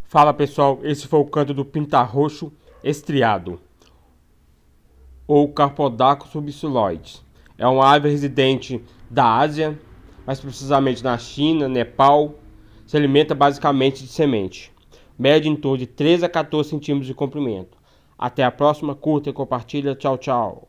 Fala pessoal, esse foi o canto do pinta-roxo estriado, ou Carpodacus subsiloides. É uma ave residente da Ásia, mais precisamente na China, Nepal. Se alimenta basicamente de semente. Mede em torno de 13 a 14 centímetros de comprimento. Até a próxima, curta e compartilha. Tchau, tchau.